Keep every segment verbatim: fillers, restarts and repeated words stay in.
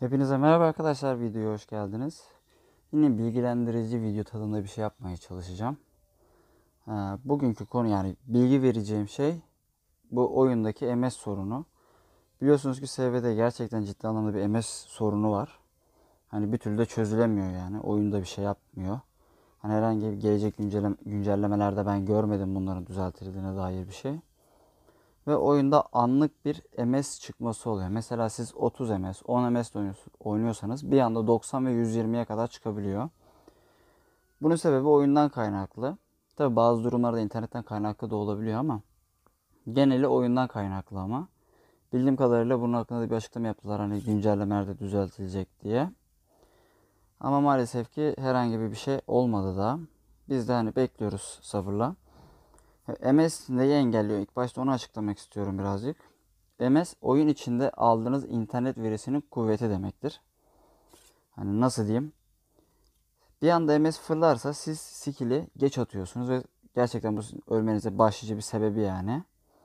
Hepinize merhaba arkadaşlar, videoya hoş geldiniz. Yine bilgilendirici video tadında bir şey yapmaya çalışacağım. Bugünkü konu, yani bilgi vereceğim şey bu oyundaki M S sorunu. Biliyorsunuz ki S V'de gerçekten ciddi anlamda bir M S sorunu var. Hani bir türlü de çözülemiyor yani. Oyunda bir şey yapmıyor. Hani herhangi bir gelecek güncelleme, güncellemelerde ben görmedim bunların düzeltildiğine dair bir şey. Ve oyunda anlık bir M S çıkması oluyor. Mesela siz otuz M S, on M S oynuyorsanız bir anda doksan ve yüz yirmiye kadar çıkabiliyor. Bunun sebebi oyundan kaynaklı. Tabi bazı durumlarda internetten kaynaklı da olabiliyor ama geneli oyundan kaynaklı ama. Bildiğim kadarıyla bunun hakkında da bir açıklama yaptılar, hani güncellemelerde düzeltilecek diye. Ama maalesef ki herhangi bir şey olmadı da. Biz de hani bekliyoruz sabırla. M S neyi engelliyor? İlk başta onu açıklamak istiyorum birazcık. M S oyun içinde aldığınız internet verisinin kuvveti demektir. Hani nasıl diyeyim? Bir anda M S fırlarsa siz skill'i geç atıyorsunuz ve gerçekten bu sizin ölmenize başlıca bir sebebi yani.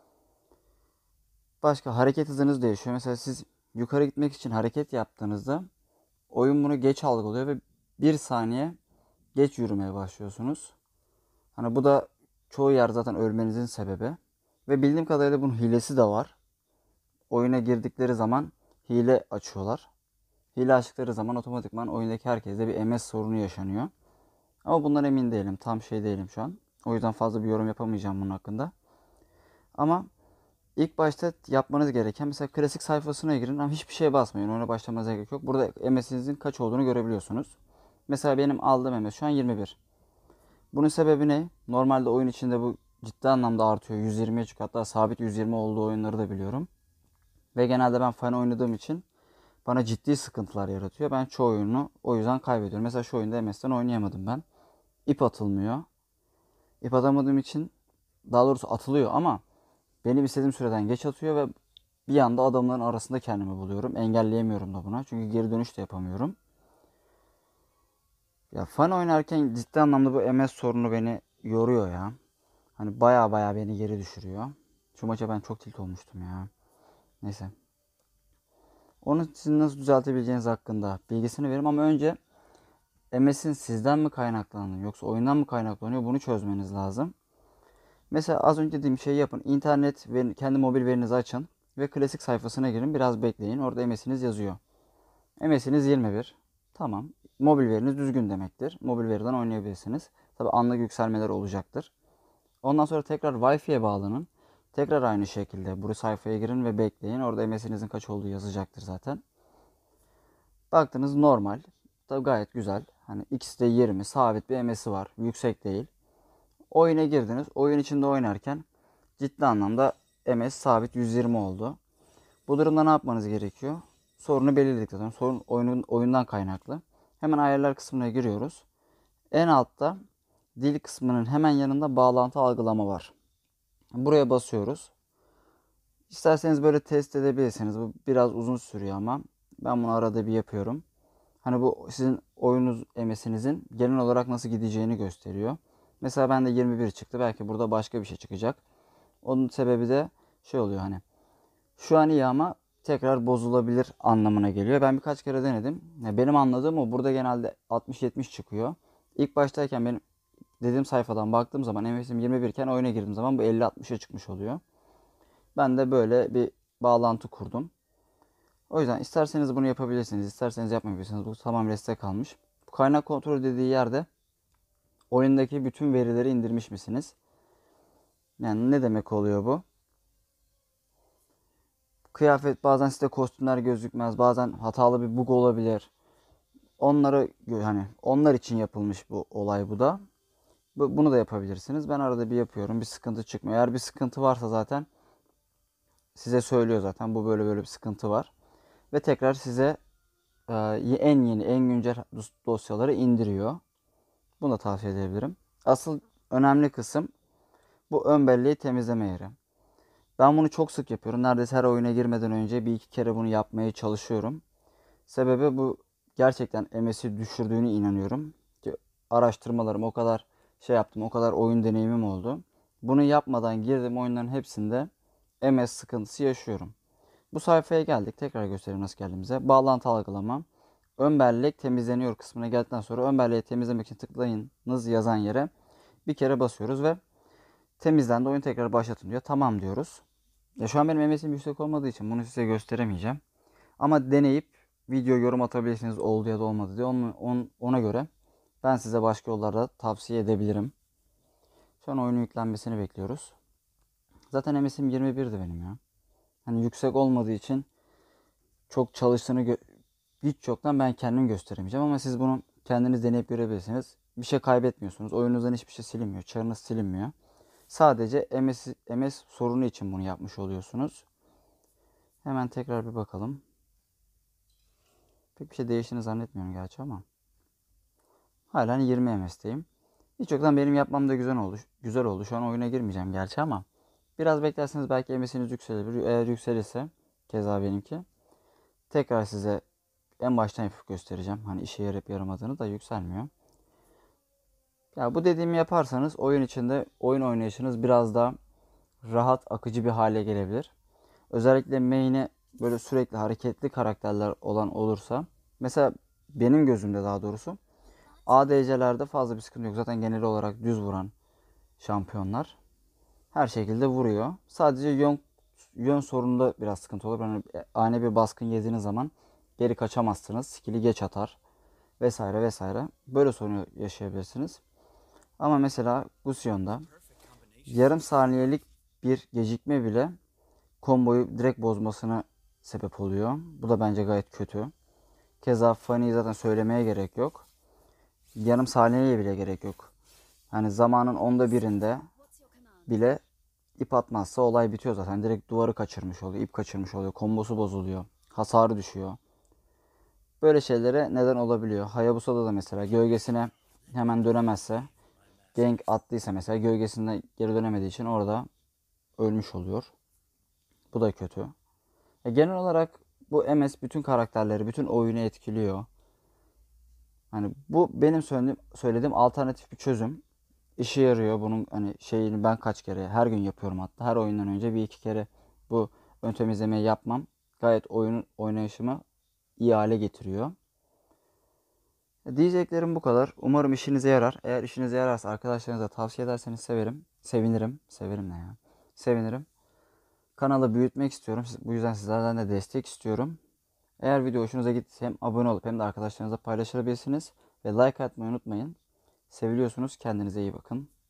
Başka hareket hızınız değişiyor. Mesela siz yukarı gitmek için hareket yaptığınızda oyun bunu geç algılıyor ve bir saniye geç yürümeye başlıyorsunuz. Hani bu da çoğu yer zaten ölmenizin sebebi. Ve bildiğim kadarıyla bunun hilesi de var. Oyuna girdikleri zaman hile açıyorlar. Hile açtıkları zaman otomatikman oyundaki herkeste bir M S sorunu yaşanıyor. Ama bundan emin değilim. Tam şey değilim şu an. O yüzden fazla bir yorum yapamayacağım bunun hakkında. Ama ilk başta yapmanız gereken, mesela klasik sayfasına girin ama hiçbir şeye basmayın. Ona başlamanıza gerek yok. Burada M S'inizin kaç olduğunu görebiliyorsunuz. Mesela benim aldığım M S şu an yirmi bir. Bunun sebebi ne? Normalde oyun içinde bu ciddi anlamda artıyor. yüz yirmiye çıkıyor. Hatta sabit yüz yirmi olduğu oyunları da biliyorum. Ve genelde ben fan oynadığım için bana ciddi sıkıntılar yaratıyor. Ben çoğu oyunu o yüzden kaybediyorum. Mesela şu oyunda M S'ten oynayamadım ben. İp atılmıyor. İp atamadığım için, daha doğrusu atılıyor ama benim istediğim süreden geç atıyor ve bir anda adamların arasında kendimi buluyorum. Engelleyemiyorum da buna. Çünkü geri dönüş de yapamıyorum. Ya fan oynarken ciddi anlamda bu M S sorunu beni yoruyor ya. Hani baya baya beni geri düşürüyor. Şu maça ben çok tilt olmuştum ya. Neyse. Onu sizin nasıl düzeltebileceğiniz hakkında bilgisini veririm ama önce M S'in sizden mi kaynaklanıyor yoksa oyundan mı kaynaklanıyor, bunu çözmeniz lazım. Mesela az önce dediğim şeyi yapın. İnternet ve kendi mobil verinizi açın ve klasik sayfasına girin. Biraz bekleyin. Orada M S'iniz yazıyor. M S'iniz yirmi bir. Tamam. Mobil veriniz düzgün demektir. Mobil veriden oynayabilirsiniz. Tabi anlık yükselmeler olacaktır. Ondan sonra tekrar Wi-Fi'ye bağlanın. Tekrar aynı şekilde bu sayfaya girin ve bekleyin. Orada M S'inizin kaç olduğu yazacaktır zaten. Baktınız normal. Tabi gayet güzel. Hani ikisi de yirmi. Sabit bir M S'i var. Yüksek değil. Oyuna girdiniz. Oyun içinde oynarken ciddi anlamda M S sabit yüz yirmi oldu. Bu durumda ne yapmanız gerekiyor? Sorunu belirledikten sonra, sorun oyunun oyundan kaynaklı. Hemen ayarlar kısmına giriyoruz. En altta dil kısmının hemen yanında bağlantı algılama var. Buraya basıyoruz. İsterseniz böyle test edebilirsiniz. Bu biraz uzun sürüyor ama ben bunu arada bir yapıyorum. Hani bu sizin oyunuz M S'inizin genel olarak nasıl gideceğini gösteriyor. Mesela bende yirmi bir çıktı. Belki burada başka bir şey çıkacak. Onun sebebi de şey oluyor, hani şu an iyi ama tekrar bozulabilir anlamına geliyor. Ben birkaç kere denedim. Benim anladığım o, burada genelde altmış yetmiş çıkıyor. İlk baştayken benim dediğim sayfadan baktığım zaman M S'im yirmi bir iken oyuna girdiğim zaman bu elli altmışa çıkmış oluyor. Ben de böyle bir bağlantı kurdum. O yüzden isterseniz bunu yapabilirsiniz, isterseniz yapmayabilirsiniz. Bu tamamen size kalmış. Bu kaynak kontrolü dediği yerde oyundaki bütün verileri indirmiş misiniz? Yani ne demek oluyor bu? Kıyafet, bazen size kostümler gözükmez, bazen hatalı bir bug olabilir. Onları hani onlar için yapılmış bu olay, bu da. Bunu da yapabilirsiniz. Ben arada bir yapıyorum. Bir sıkıntı çıkmıyor. Eğer bir sıkıntı varsa zaten size söylüyor zaten. Bu böyle böyle bir sıkıntı var. Ve tekrar size e, en yeni, en güncel dosyaları indiriyor. Bunu da tavsiye edebilirim. Asıl önemli kısım bu ön belleği temizleme yeri. Ben bunu çok sık yapıyorum. Neredeyse her oyuna girmeden önce bir iki kere bunu yapmaya çalışıyorum. Sebebi bu, gerçekten M S'i düşürdüğünü inanıyorum. Ki araştırmalarım o kadar şey yaptım, o kadar oyun deneyimim oldu. Bunu yapmadan girdiğim oyunların hepsinde M S sıkıntısı yaşıyorum. Bu sayfaya geldik. Tekrar göstereyim nasıl geldiğimize. Bağlantı algılama. Ön bellek temizleniyor kısmına geldikten sonra ön belleği temizlemek için tıklayınız yazan yere bir kere basıyoruz ve temizlendi, oyun tekrar başlatın diyor. Tamam diyoruz. Ya şu an benim M S'im yüksek olmadığı için bunu size gösteremeyeceğim. Ama deneyip video yorum atabilirsiniz oldu ya da olmadı diye. Ona, ona göre ben size başka yollarda tavsiye edebilirim. Şu an oyunun yüklenmesini bekliyoruz. Zaten M S'im yirmi birdi benim ya. Hani yüksek olmadığı için çok çalıştığını hiç yoktan ben kendim gösteremeyeceğim ama siz bunu kendiniz deneyip görebilirsiniz. Bir şey kaybetmiyorsunuz. Oyununuzdan hiçbir şey silinmiyor. Çarınız silinmiyor. Sadece M S, M S sorunu için bunu yapmış oluyorsunuz. Hemen tekrar bir bakalım. Pek bir şey değiştiğini zannetmiyorum gerçi ama. Hala yirmi M S'teyim. Hiç yoktan benim yapmam da güzel oldu. Güzel oldu. Şu an oyuna girmeyeceğim gerçi ama. Biraz beklerseniz belki M S'iniz yükselir. Eğer yükselirse keza benimki. Tekrar size en baştan yapıp göstereceğim. Hani işe yarayıp yaramadığını da yükselmiyor. Ya bu dediğimi yaparsanız oyun içinde oyun oynayışınız biraz daha rahat, akıcı bir hale gelebilir. Özellikle main'e böyle sürekli hareketli karakterler olan olursa, mesela benim gözümde daha doğrusu A D C'lerde fazla bir sıkıntı yok. Zaten genel olarak düz vuran şampiyonlar her şekilde vuruyor. Sadece yön, yön sorununda biraz sıkıntı olur. Yani ani bir baskın yediğiniz zaman geri kaçamazsınız. Skill'i geç atar vesaire vesaire. Böyle sorun yaşayabilirsiniz. Ama mesela Gusion'da yarım saniyelik bir gecikme bile komboyu direkt bozmasına sebep oluyor. Bu da bence gayet kötü. Keza Fanny'yi zaten söylemeye gerek yok. Yarım saniyeye bile gerek yok. Hani zamanın onda birinde bile ip atmazsa olay bitiyor zaten. Direkt duvarı kaçırmış oluyor, ip kaçırmış oluyor, kombosu bozuluyor, hasarı düşüyor. Böyle şeylere neden olabiliyor. Hayabusa'da da mesela gölgesine hemen dönemezse, gank attıysa mesela gölgesinde geri dönemediği için orada ölmüş oluyor. Bu da kötü. E genel olarak bu M S bütün karakterleri, bütün oyunu etkiliyor. Hani bu benim söylediğim, söylediğim alternatif bir çözüm. İşe yarıyor. Bunun hani şeyini ben kaç kere her gün yapıyorum hatta. Her oyundan önce bir iki kere bu ön temizlemeyi yapmam gayet oyunun oynayışımı iyi hale getiriyor. E diyeceklerim bu kadar. Umarım işinize yarar. Eğer işinize yararsa arkadaşlarınıza tavsiye ederseniz severim. Sevinirim. Severim ne ya? Sevinirim. Kanalı büyütmek istiyorum. Bu yüzden sizlerden de destek istiyorum. Eğer video hoşunuza gittiyse hem abone olup hem de arkadaşlarınızla paylaşabilirsiniz. Ve like atmayı unutmayın. Seviliyorsunuz. Kendinize iyi bakın.